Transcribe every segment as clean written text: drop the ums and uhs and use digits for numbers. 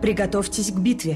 Приготовьтесь к битве.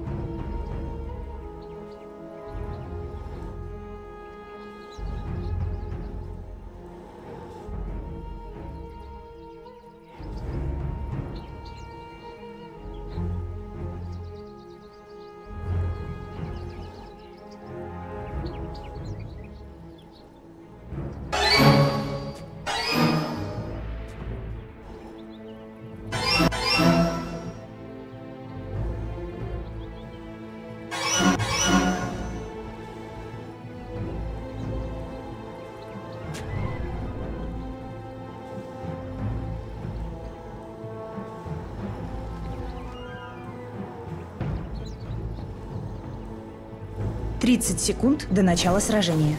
«30 секунд до начала сражения».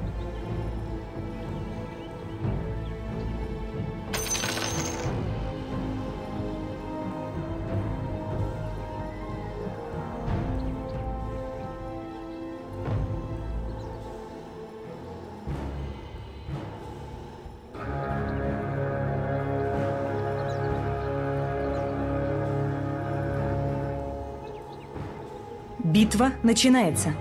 Битва начинается.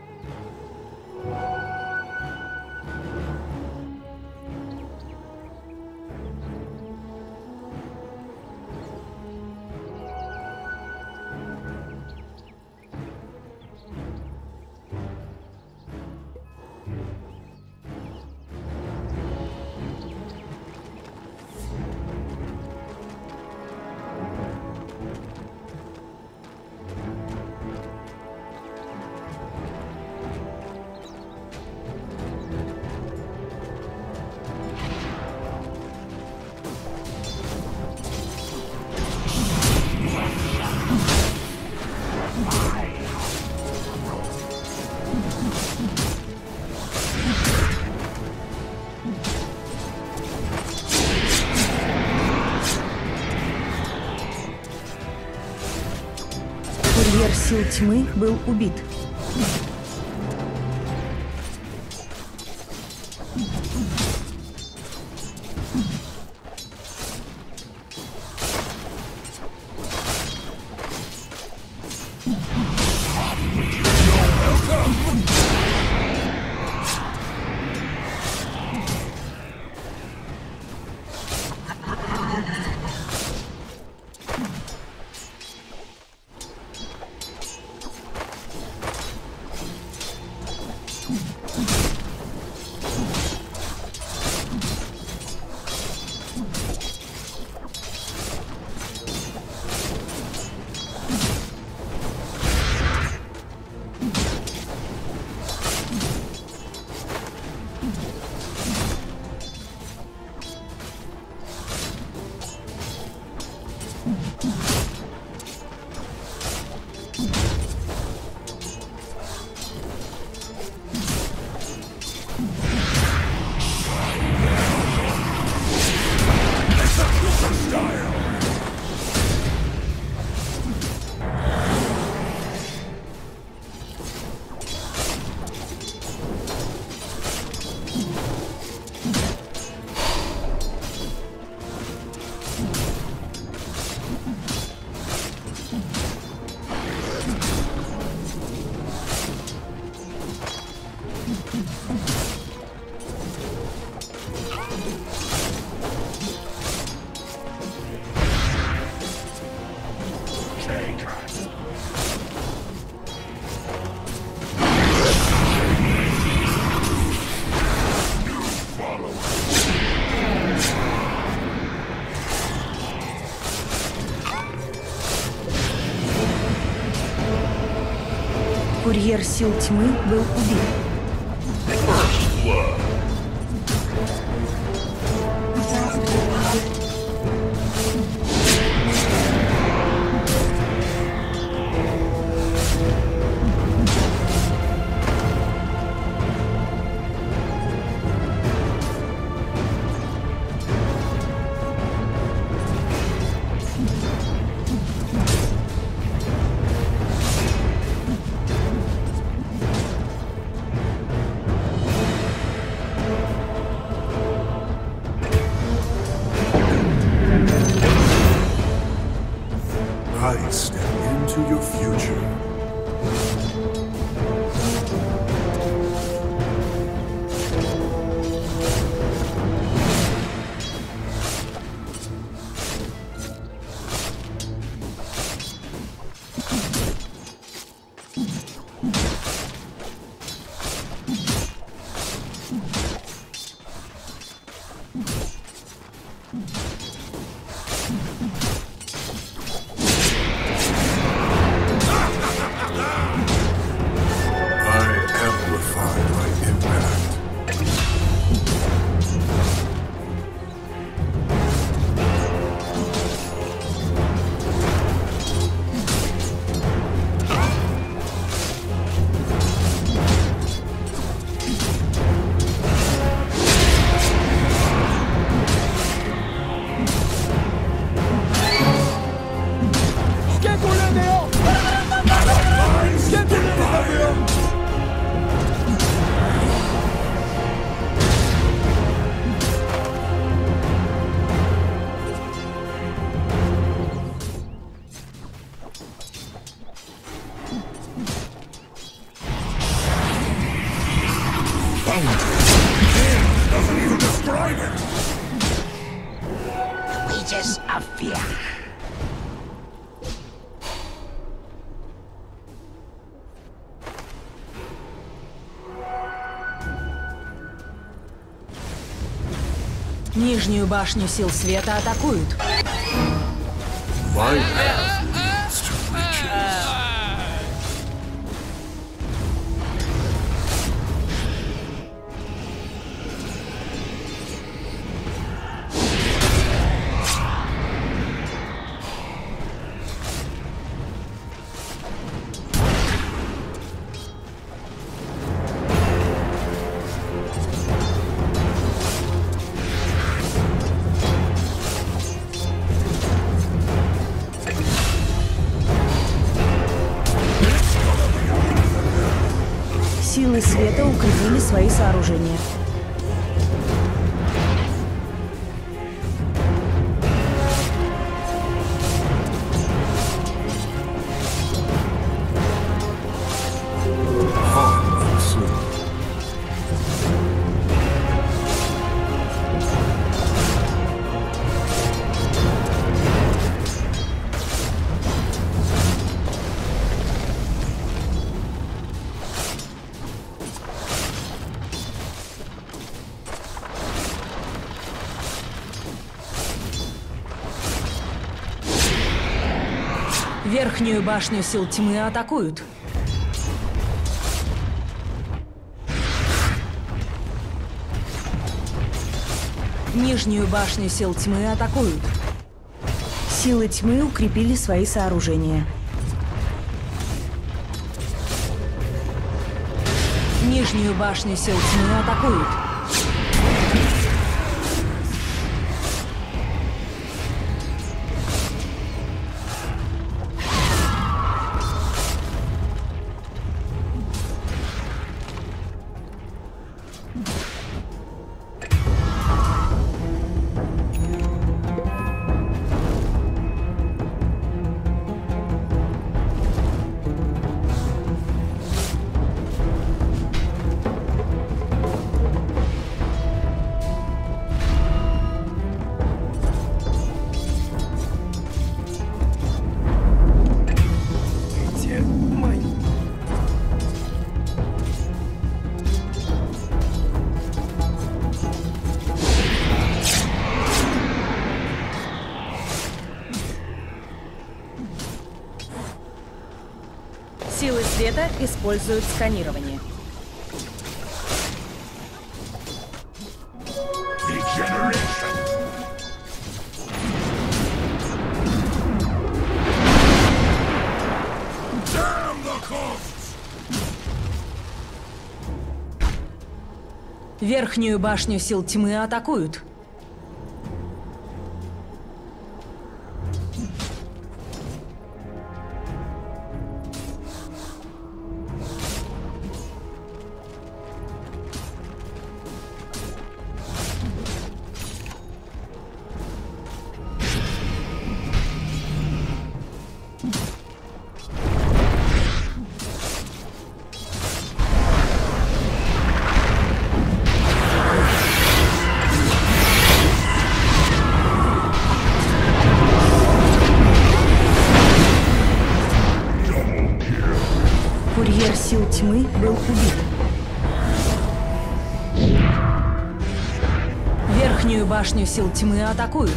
Курьер сил тьмы был убит. Курьер сил тьмы был убит. I stand into your future. Doesn't even describe it. Wages of fear. Нижнюю башню сил света атакуют. My path leads to riches. Силы света укрепили свои сооружения. Верхнюю башню сил тьмы атакуют. Нижнюю башню сил тьмы атакуют. Силы тьмы укрепили свои сооружения. Нижнюю башню сил тьмы атакуют. Силы света используют сканирование. Верхнюю башню сил тьмы атакуют. тьмы был убит. Верхнюю башню сил тьмы атакуют.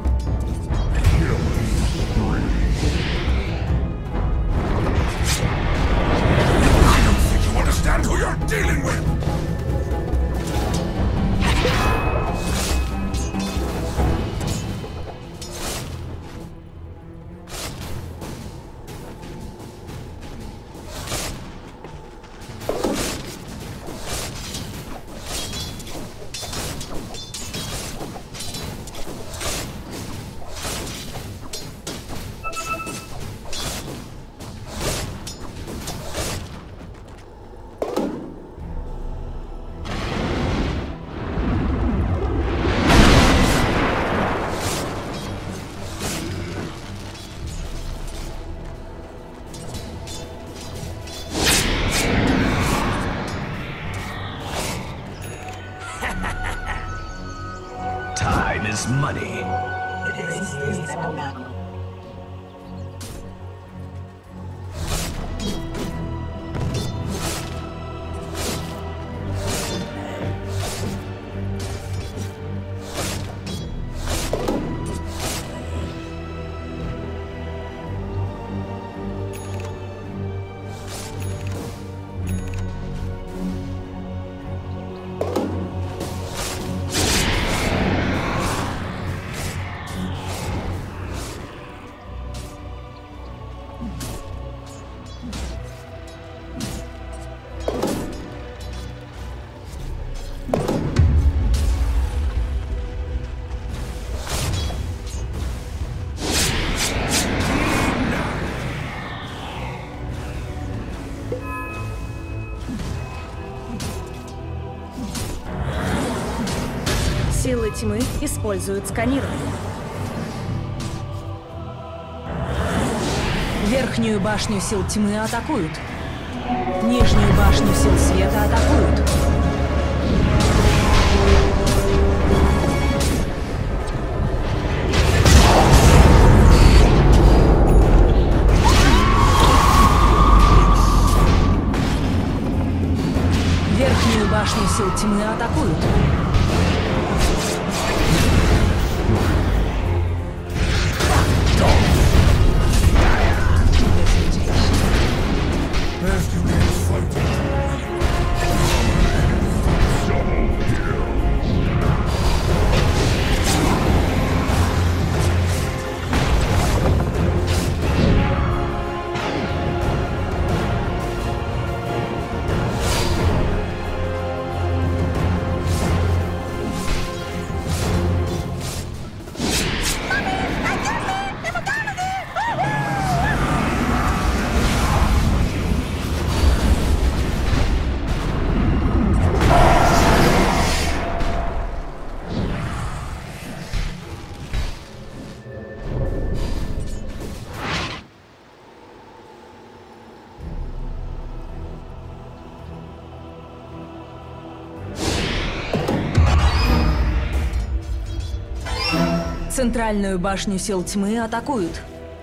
You understand who you're dealing with? Time is money. Силы тьмы используют сканирование. Верхнюю башню сил тьмы атакуют. Нижнюю башню сил света атакуют. Верхнюю башню сил тьмы атакуют. Best you can fight. Центральную башню сил тьмы атакуют.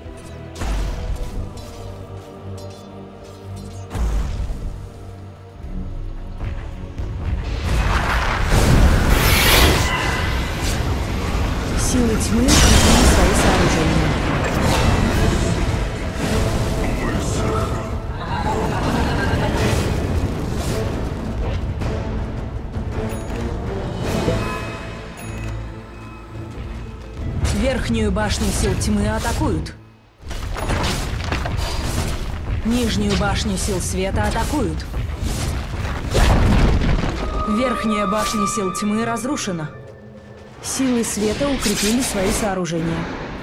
Силы тьмы укрепили свои сооружения. Верхнюю башню сил тьмы атакуют. Нижнюю башню сил света атакуют. Верхняя башня сил тьмы разрушена. Силы света укрепили свои сооружения.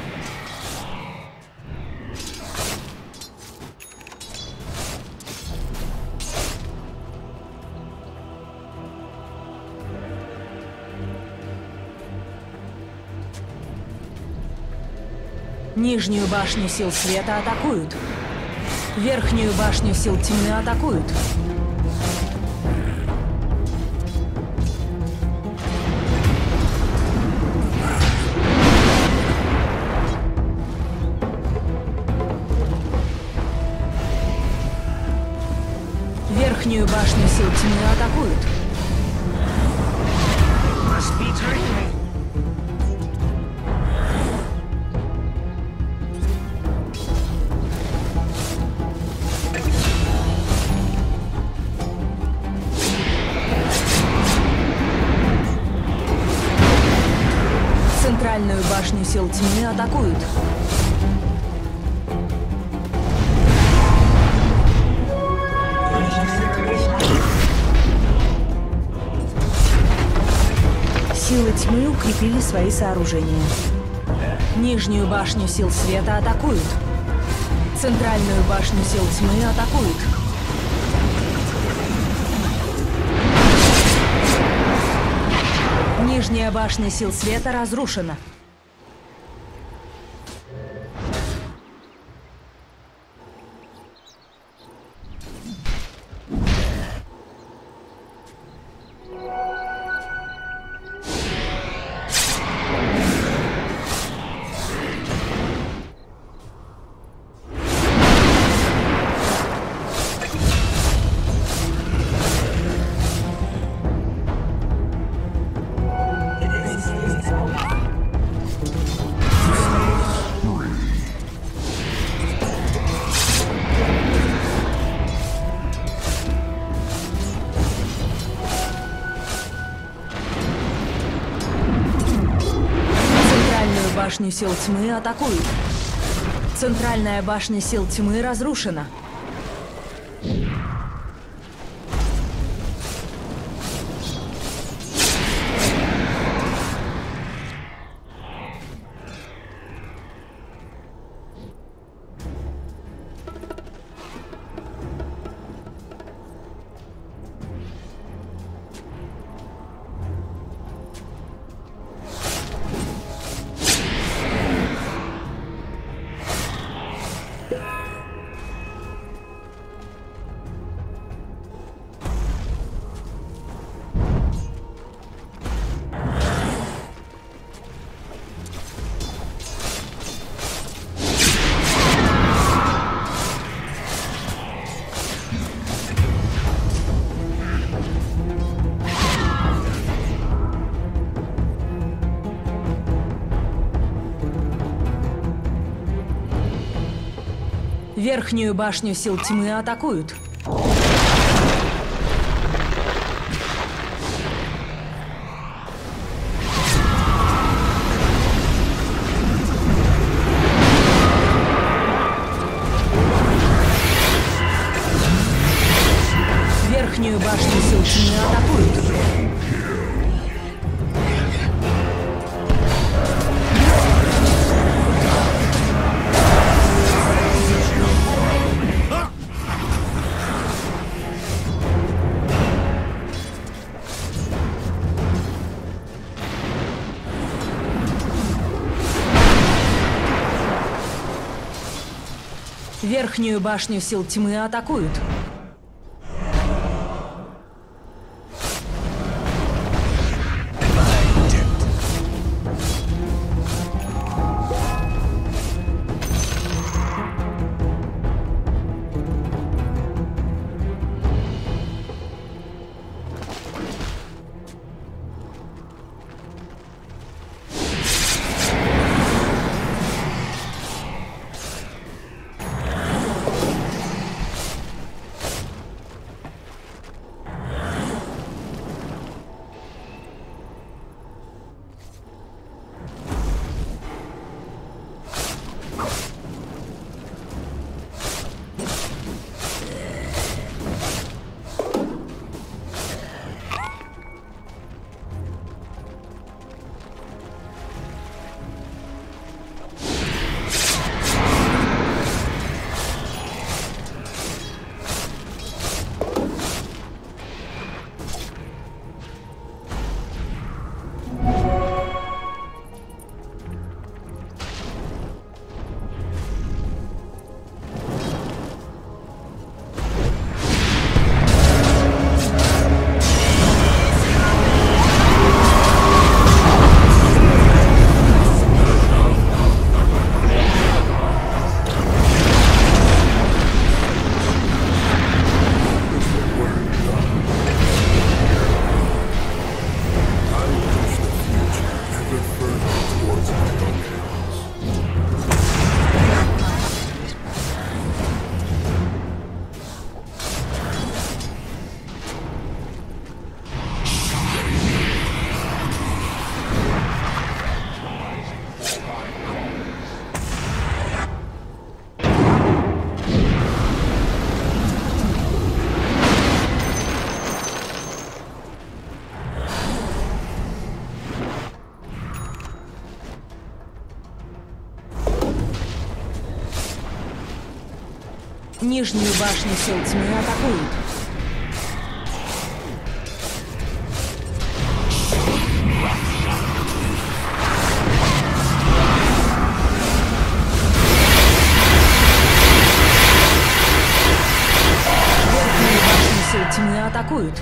Нижнюю башню сил света атакуют. Верхнюю башню сил тьмы атакуют. сил тьмы атакуют. Must be dreaming. Центральную башню сил тьмы атакуют. Силы тьмы укрепили свои сооружения. Нижнюю башню сил света атакуют. Центральную башню сил тьмы атакуют. Нижняя башня сил света разрушена. Башню сил тьмы атакуют. Центральная башня сил тьмы разрушена. Верхнюю башню сил тьмы атакуют. Верхнюю башню сил тьмы атакуют. Верхнюю башню сил тьмы атакуют. Нижнюю башню сил тьмы атакуют. Верхнюю башню сил тьмы атакуют.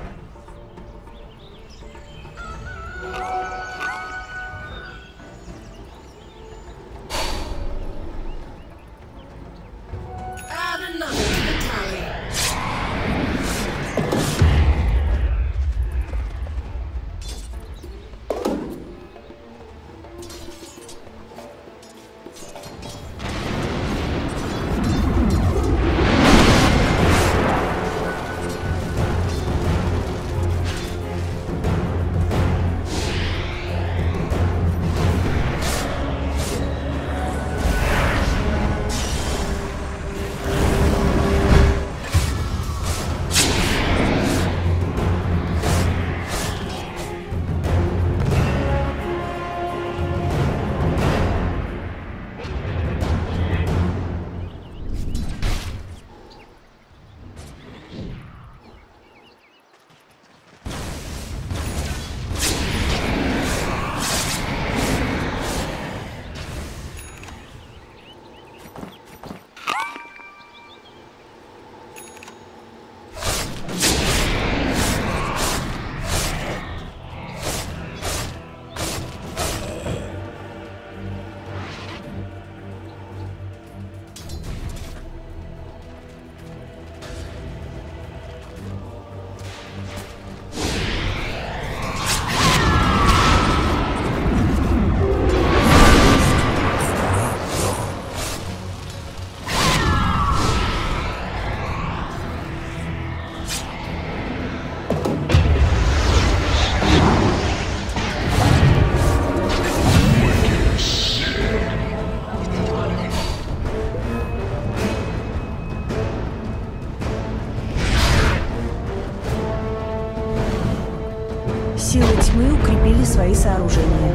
Силы тьмы укрепили свои сооружения.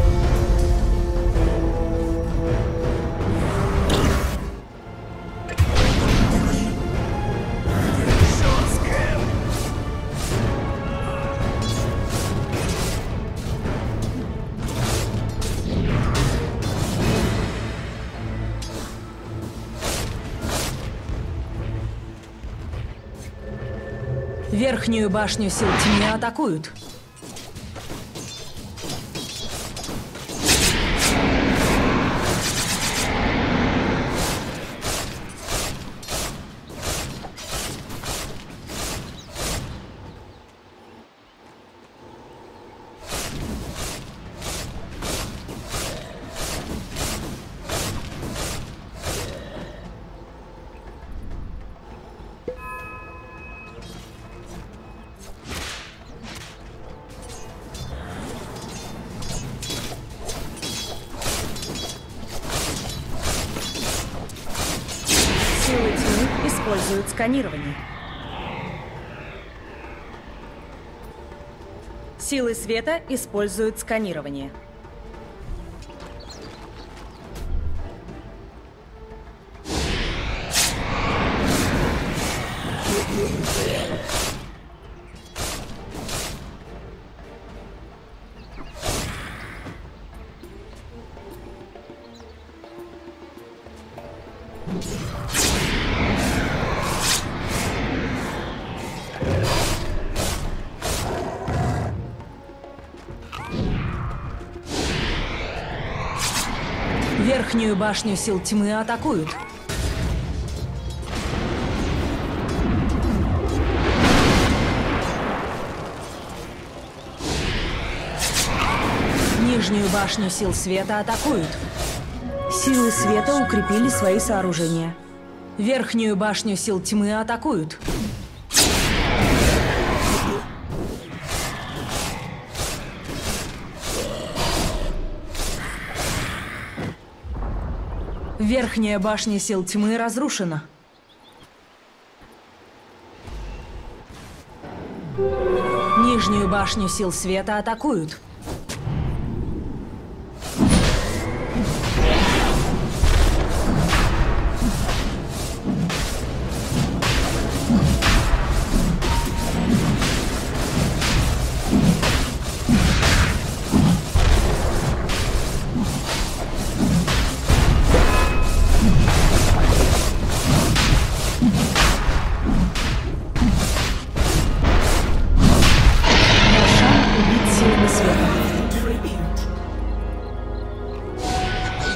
Верхнюю башню сил тьмы атакуют. Силы тьмы используют сканирование. Силы света используют сканирование. Верхнюю башню сил тьмы атакуют. Нижнюю башню сил света атакуют. Силы света укрепили свои сооружения. Верхнюю башню сил тьмы атакуют. Верхняя башня сил тьмы разрушена. Нижнюю башню сил света атакуют.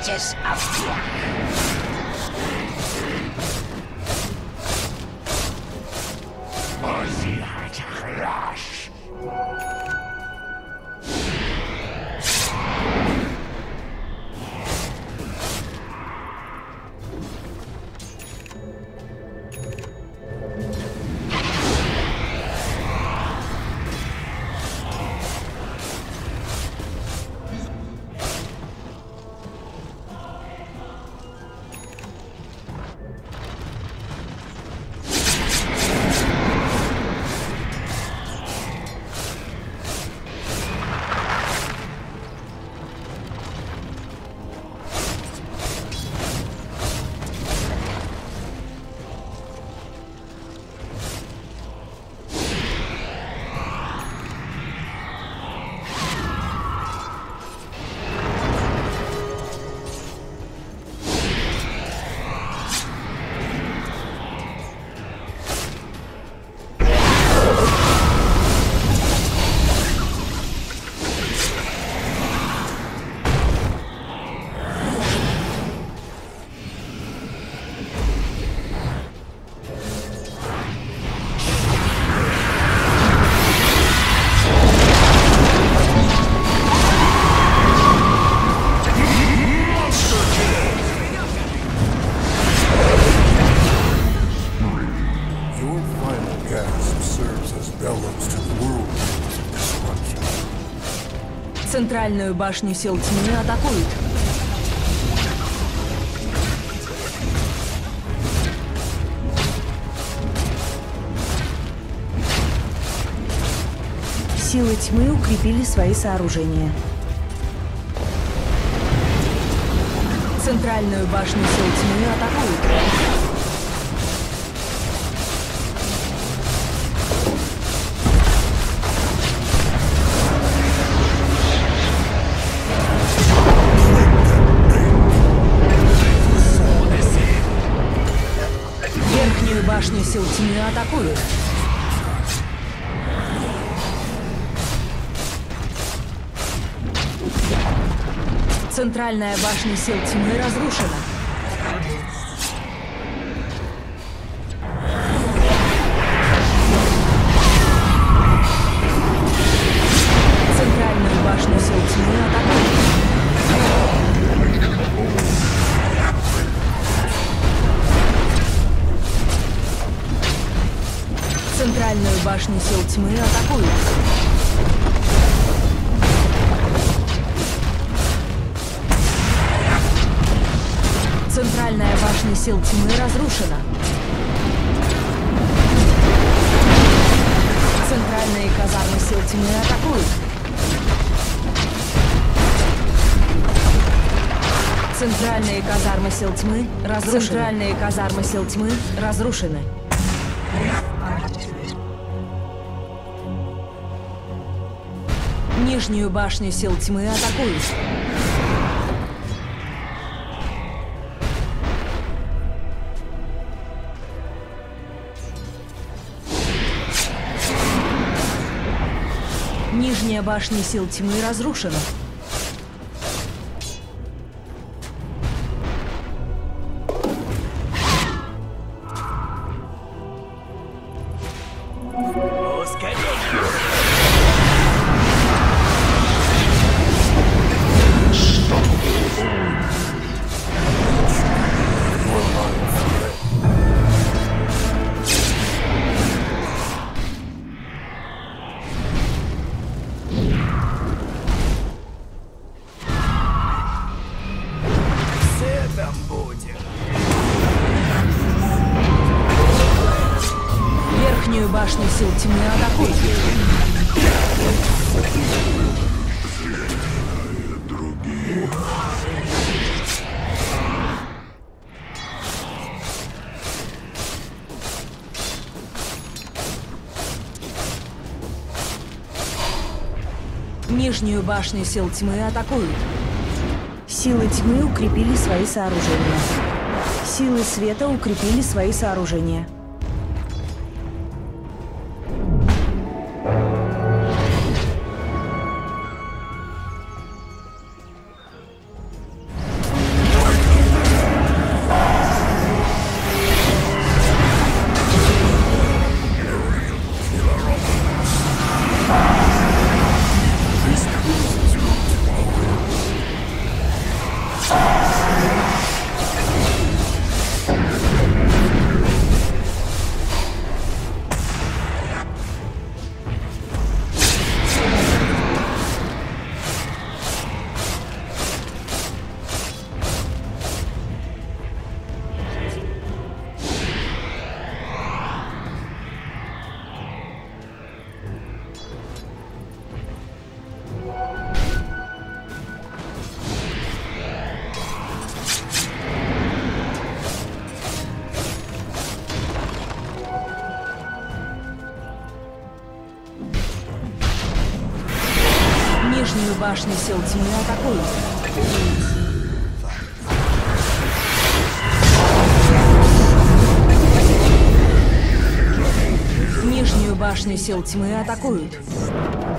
Бойтесь овчар. Центральную башню сил тьмы атакуют. Силы тьмы укрепили свои сооружения. Центральную башню сил тьмы атакуют. Башню сил тьмы атакуют. Центральная башня сил тьмы разрушена. Центральную башню сил тьмы атакуют. Центральную башню сил тьмы атакуют. Центральная башня сил тьмы разрушена. Центральные казармы сил тьмы атакуют. Центральные казармы сил тьмы разрушены. Центральные казармы сил тьмы разрушены. Нижнюю башню сил тьмы атакуют. Нижняя башня сил тьмы разрушена. Верхнюю башню сил тьмы атакуют. Нижнюю башню сил тьмы атакуют. Силы тьмы укрепили свои сооружения. Силы света укрепили свои сооружения. башню сил тьмы атакуют. Нижнюю башню сил тьмы атакуют.